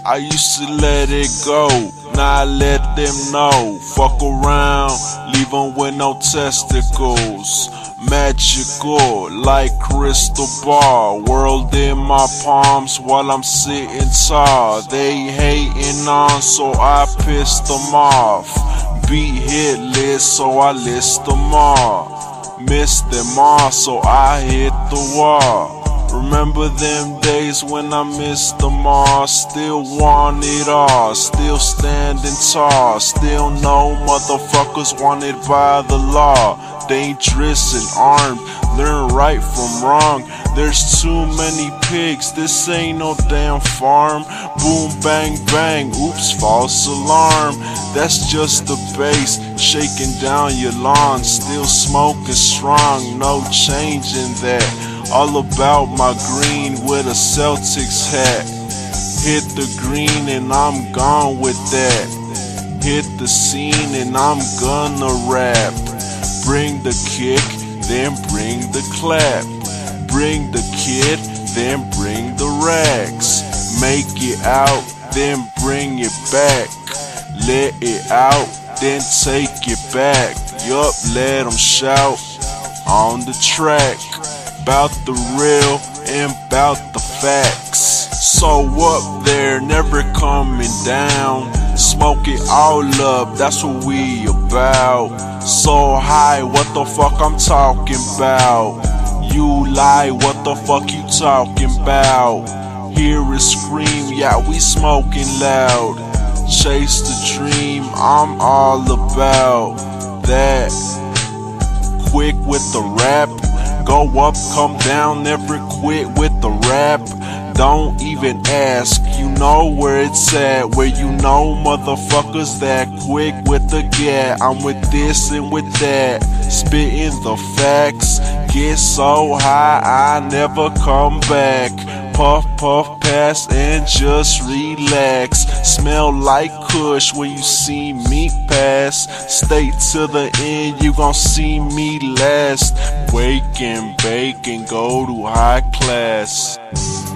I used to let it go, now I let them know. Fuck around, leave them with no testicles. Magical, like crystal ball. World in my palms while I'm sitting tall. They hating on, so I pissed them off. Beat hit list, so I list them all. Missed them all, so I hit the wall. Remember them days when I missed them all. Still want it all, still standing tall. Still know motherfuckers wanted by the law. Dangerous and armed, learn right from wrong. There's too many pigs, this ain't no damn farm. Boom, bang, bang, oops, false alarm. That's just the bass, shaking down your lawn. Still smoking strong, no changing that. All about my green with a Celtics hat. Hit the green and I'm gone with that. Hit the scene and I'm gonna rap. Bring the kick, then bring the clap. Bring the kid, then bring the racks. Make it out, then bring it back. Let it out, then take it back. Yup, let them shout on the track. About the real and about the facts. So up there, never coming down. Smoke it all up, that's what we about. So high, what the fuck I'm talking about? You lie, what the fuck you talking about? Hear it scream, yeah, we smoking loud. Chase the dream, I'm all about that. Quick with the rap, go up, come down, never quit with the rap. Don't even ask, you know where it's at. Where you know motherfuckers that quick with the gat. I'm with this and with that, spitting the facts. Get so high I never come back. Puff, puff, pass and just relax. Smell like kush when you see me pass. Stay to the end, you gon' see me last. Wake and bake and go to high class.